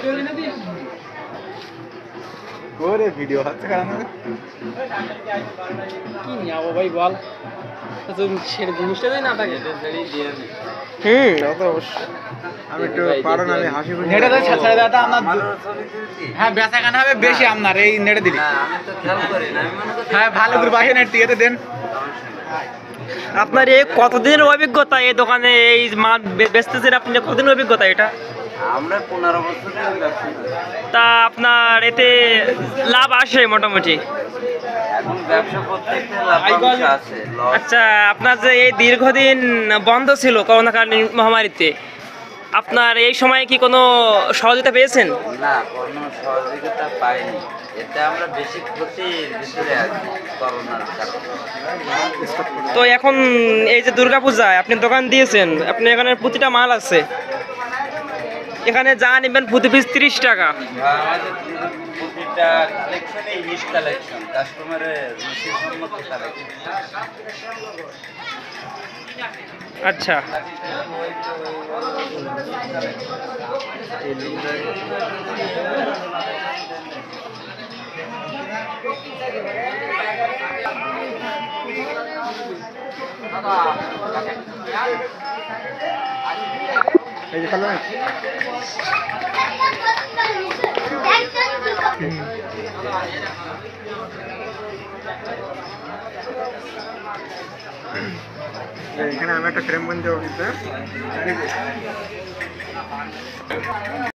ওরে ভিডিও হচ্ছে কারণ কি নিয়ে ভাই বল সেটা জিনিসটা না থাকে আমি একটু পারো না আমি হাসি খুশি নেটে তো ছেড়ে দাও আপনার হ্যাঁ বেচা কেনা হবে বেশি আপনার এই নেটে দিলে হ্যাঁ ভালো করে বাসে নেট দিয়ে দেন। আপনার এই কতদিনের অভিজ্ঞতা এই দোকানে এই মাল বেচতেছেন আপনি কতদিনের অভিজ্ঞতা এটা? আমরা 15 বছর ধরে ব্যবসা করি। তা আপনার এতে লাভ আসে মোটামুটি? এখন ব্যবসা প্রত্যেকটা লাভাংশ আছে। আচ্ছা, আপনার যে এই দীর্ঘদিন বন্ধ ছিল করোনাকালীন মহামারীতে, আপনার এই সময় কি কোনো সহযোগিতা পেয়েছেন? না, কোনো সহযোগিতা পাইনি। এতে আমরা বেশি ক্ষতির ভিতরে আছি করোনার কারণে। তো এখন এই যে দুর্গাপূজায় আপনি দোকান দিয়েছেন, আপনি এখানে প্রতিটা মাল আছে, এখানে যা নেবেন প্রতি পিস 30 টাকা। আমাদের প্রতিটা কালেকশনে হিট কালেকশন, কাস্টমারের রুচিসম্মত কালেকশন। আচ্ছা, এই যে কালো এখানে আমি একটা ফ্রেম বন্ধ